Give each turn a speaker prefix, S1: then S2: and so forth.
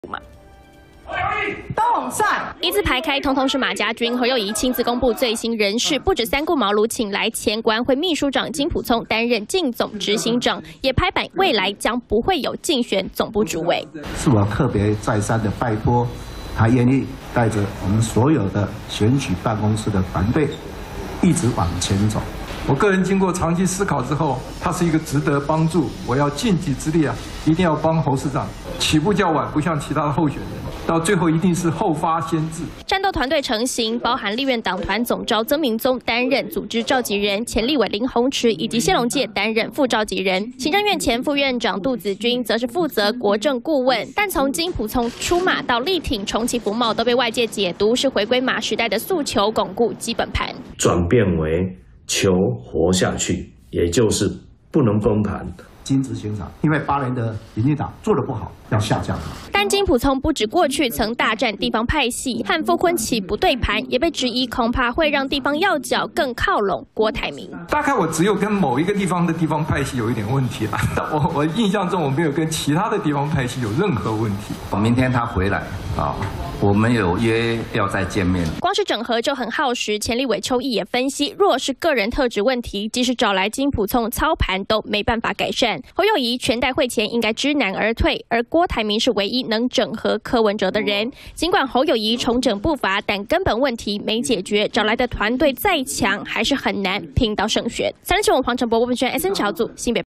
S1: 嘛。动算一字排开，通通是马家军。侯友宜亲自公布最新人事，不止三顾茅庐请来前国安会秘书长金溥聪担任竞总执行长，也拍板未来将不会有竞选总部主委。
S2: 是我特别再三的拜托，他愿意带着我们所有的选举办公室的团队，一直往前走。
S3: 我个人经过长期思考之后，他是一个值得帮助，我要尽己之力一定要帮侯市长。起步较晚，不像其他的候选人，到最后一定是后发先至。
S1: 战斗团队成型，包含立院党团总召曾明宗担任组织召集人，前立委林鸿池以及谢龙介担任副召集人，行政院前副院长杜子君则是负责国政顾问。但从金溥聪出马到力挺重启服贸，都被外界解读是回归马时代的诉求，巩固基本盘，
S4: 转变为 求活下去，也就是不能崩盘。
S2: 金执行长，因为8年的民进党做得不好，要下降。
S1: 但金溥聪不止过去曾大战地方派系，和傅昆萁不对盘，也被质疑恐怕会让地方要角更靠拢郭台铭。
S3: 大概我只有跟某一个地方的地方派系有一点问题我印象中我没有跟其他的地方派系有任何问题。
S5: 明天他回来我们有约要再见面。
S1: 光是整合就很耗时，前立委邱毅也分析，若是个人特质问题，即使找来金溥聪操盘都没办法改善。侯友宜全代会前应该知难而退，而郭台铭是唯一能整合柯文哲的人。尽管侯友宜重整步伐，但根本问题没解决，找来的团队再强，还是很难拼到胜选。3立新闻黄承博、郭文轩、SN 小组新北。